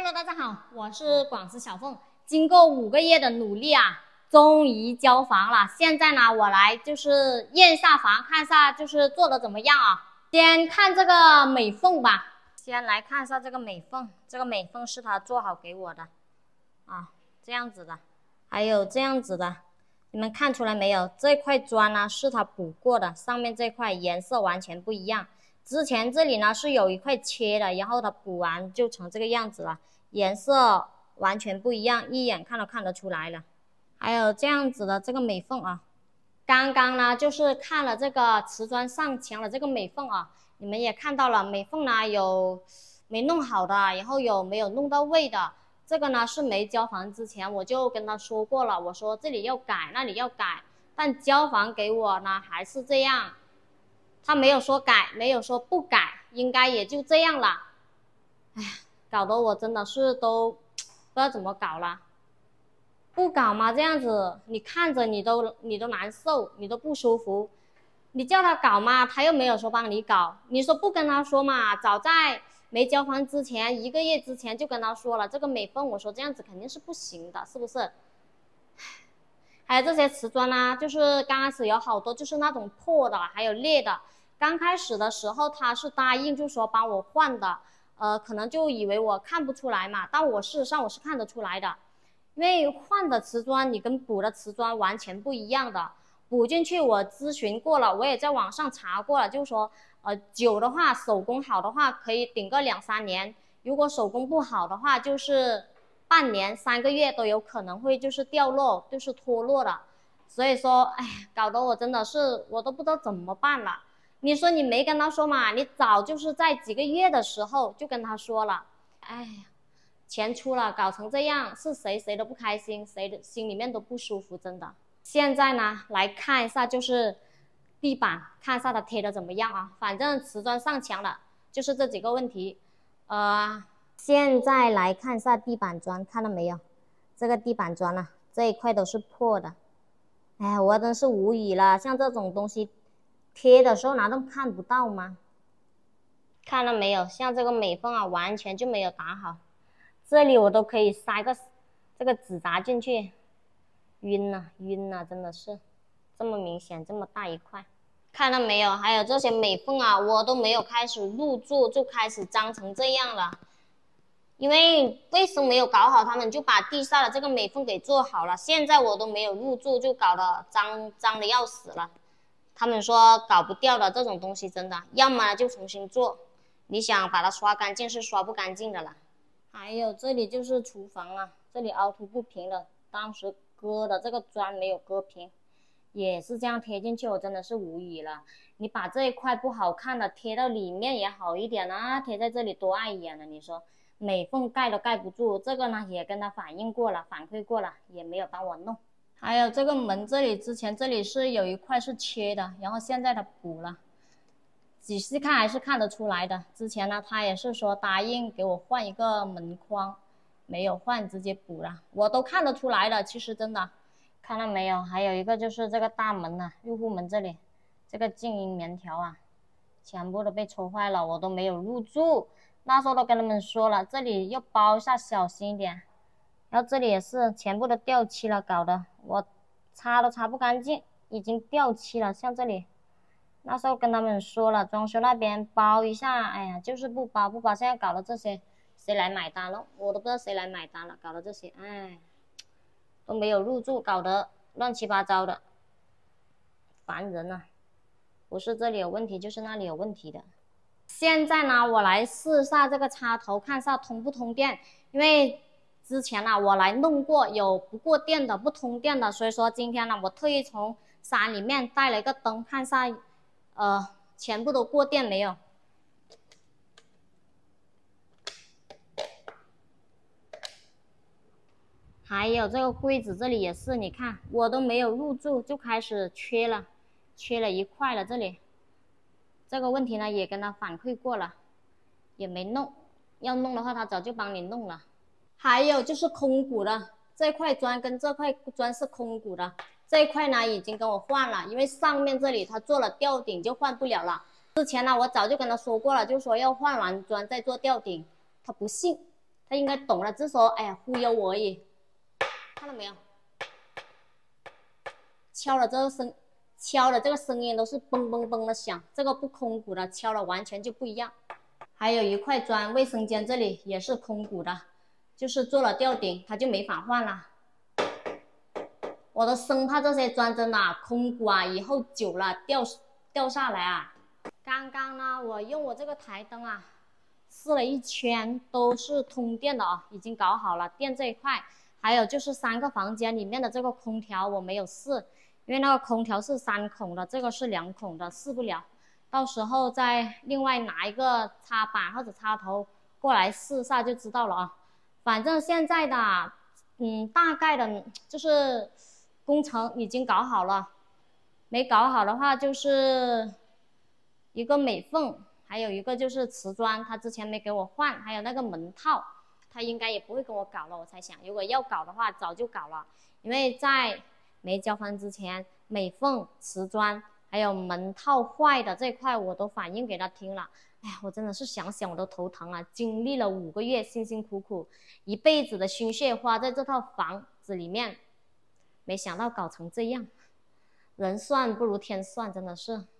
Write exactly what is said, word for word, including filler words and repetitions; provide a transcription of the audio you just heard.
Hello， 大家好，我是广西小凤。经过五个月的努力啊，终于交房了。现在呢，我来就是验下房，看一下就是做的怎么样啊。先看这个美缝吧，先来看一下这个美缝，这个美缝是他做好给我的啊，这样子的，还有这样子的，你们看出来没有？这块砖呢是他补过的，上面这块颜色完全不一样。之前这里呢是有一块切的，然后它补完就成这个样子了，颜色完全不一样，一眼看都看得出来了。还有这样子的这个美缝啊，刚刚呢就是看了这个瓷砖上墙的这个美缝啊，你们也看到了，美缝呢有没弄好的，然后有没有弄到位的。这个呢是没交房之前我就跟他说过了，我说这里要改，那里要改，但交房给我呢还是这样。他没有说改，没有说不改，应该也就这样了。哎呀，搞得我真的是都不知道怎么搞了。不搞嘛，这样子你看着你都你都难受，你都不舒服。你叫他搞嘛，他又没有说帮你搞。你说不跟他说嘛，早在没交房之前一个月之前就跟他说了，这个美缝我说这样子肯定是不行的，是不是？还有这些瓷砖啊，就是刚开始有好多就是那种破的，还有裂的。刚开始的时候他是答应就说帮我换的，呃，可能就以为我看不出来嘛，但我事实上我是看得出来的，因为换的瓷砖你跟补的瓷砖完全不一样的。补进去我咨询过了，我也在网上查过了，就是说，呃，久的话手工好的话可以顶个两三年，如果手工不好的话就是半年三个月都有可能会就是掉落，就是脱落的。所以说，哎，搞得我真的是我都不知道怎么办了。你说你没跟他说嘛？你早就是在几个月的时候就跟他说了。哎呀，钱出了搞成这样，是谁谁都不开心，谁的心里面都不舒服，真的。现在呢，来看一下就是地板，看一下它贴的怎么样啊？反正瓷砖上墙了，就是这几个问题。呃，现在来看一下地板砖，看到没有？这个地板砖啊，这一块都是破的。哎，我真是无语了，像这种东西。贴的时候难道看不到吗？看到没有？像这个美缝啊，完全就没有打好。这里我都可以塞个这个纸扎进去，晕了晕了，真的是这么明显，这么大一块，看到没有？还有这些美缝啊，我都没有开始入住，就开始脏成这样了。因为卫生没有搞好，他们就把地下的这个美缝给做好了，现在我都没有入住，就搞得脏脏的要死了。他们说搞不掉的这种东西，真的，要么就重新做，你想把它刷干净是刷不干净的了。还有这里就是厨房啊，这里凹凸不平的，当时割的这个砖没有割平，也是这样贴进去，我真的是无语了。你把这一块不好看的贴到里面也好一点啊，贴在这里多碍眼了，你说美缝盖都盖不住，这个呢也跟他反映过了，反馈过了，也没有帮我弄。还有这个门这里，之前这里是有一块是切的，然后现在他补了，仔细看还是看得出来的。之前呢，他也是说答应给我换一个门框，没有换，直接补了，我都看得出来的。其实真的，看到没有？还有一个就是这个大门啊，入户门这里，这个静音棉条啊，全部都被戳坏了，我都没有入住。那时候都跟他们说了，这里要包一下，小心一点。然后这里也是全部都掉漆了，搞得我擦都擦不干净，已经掉漆了。像这里，那时候跟他们说了，装修那边包一下，哎呀，就是不包不包，现在搞了这些，谁来买单了？我都不知道谁来买单了，搞了这些，哎，都没有入住，搞得乱七八糟的，烦人啊！不是这里有问题，就是那里有问题的。现在呢，我来试一下这个插头，看一下通不通电，因为之前呢、啊，我来弄过，有不过电的、不通电的，所以说今天呢，我特意从山里面带了一个灯，看一下，呃，全部都过电没有。还有这个柜子这里也是，你看我都没有入住就开始缺了，缺了一块了。这里这个问题呢也跟他反馈过了，也没弄，要弄的话他早就帮你弄了。还有就是空鼓的这块砖跟这块砖是空鼓的，这一块呢已经跟我换了，因为上面这里他做了吊顶就换不了了。之前呢我早就跟他说过了，就说要换完砖再做吊顶，他不信， 他应该懂了，只说哎呀忽悠我而已。看到没有？敲了这个声，敲了这个声音都是嘣嘣嘣的响，这个不空鼓的敲了完全就不一样。还有一块砖，卫生间这里也是空鼓的，就是做了吊顶，它就没法换了。我都生怕这些砖真的啊空鼓啊，以后久了掉掉下来啊。刚刚呢，我用我这个台灯啊，试了一圈都是通电的啊，已经搞好了电这一块。还有就是三个房间里面的这个空调我没有试，因为那个空调是三孔的，这个是两孔的，试不了。到时候再另外拿一个插板或者插头过来试下就知道了啊。反正现在的，嗯，大概的就是工程已经搞好了，没搞好的话就是一个美缝，还有一个就是瓷砖，他之前没给我换，还有那个门套，他应该也不会跟我搞了。我才想，如果要搞的话，早就搞了，因为在没交房之前，美缝、瓷砖还有门套坏的这块我都反映给他听了。哎呀，我真的是想想我都头疼啊！经历了五个月辛辛苦苦，一辈子的心血花在这套房子里面，没想到搞成这样，人算不如天算，真的是。